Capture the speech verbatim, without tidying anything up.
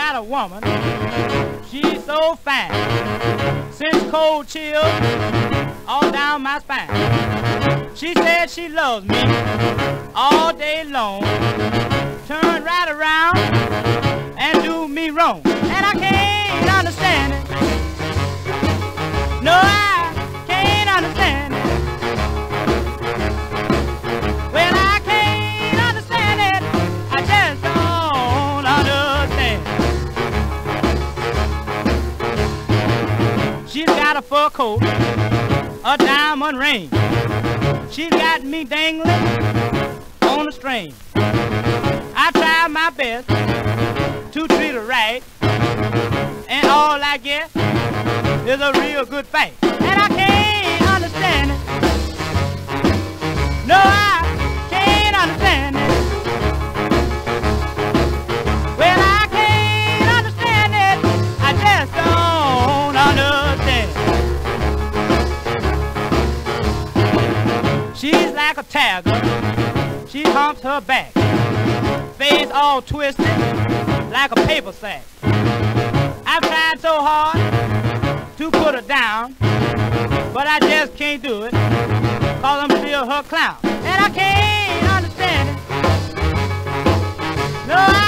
got a woman, she's so fine. Since cold chills all down my spine. She said she loves me all day long. Turn right around and do me wrong. And I can't understand it. No, I can't understand it. Well, I can't understand it. I just don't understand. She's got a fur coat, a diamond ring. She's got me dangling on a string. I try my best to treat her right, and all I get is a real good fight. And I can't understand it. No, I can't understand it. Well, I can't understand it. I just don't understand. She's like a tiger. She humps her back, face all twisted like a paper sack. I've tried so hard to put her down, but I just can't do it, cause I'm still her clown. And I can't understand it. No, I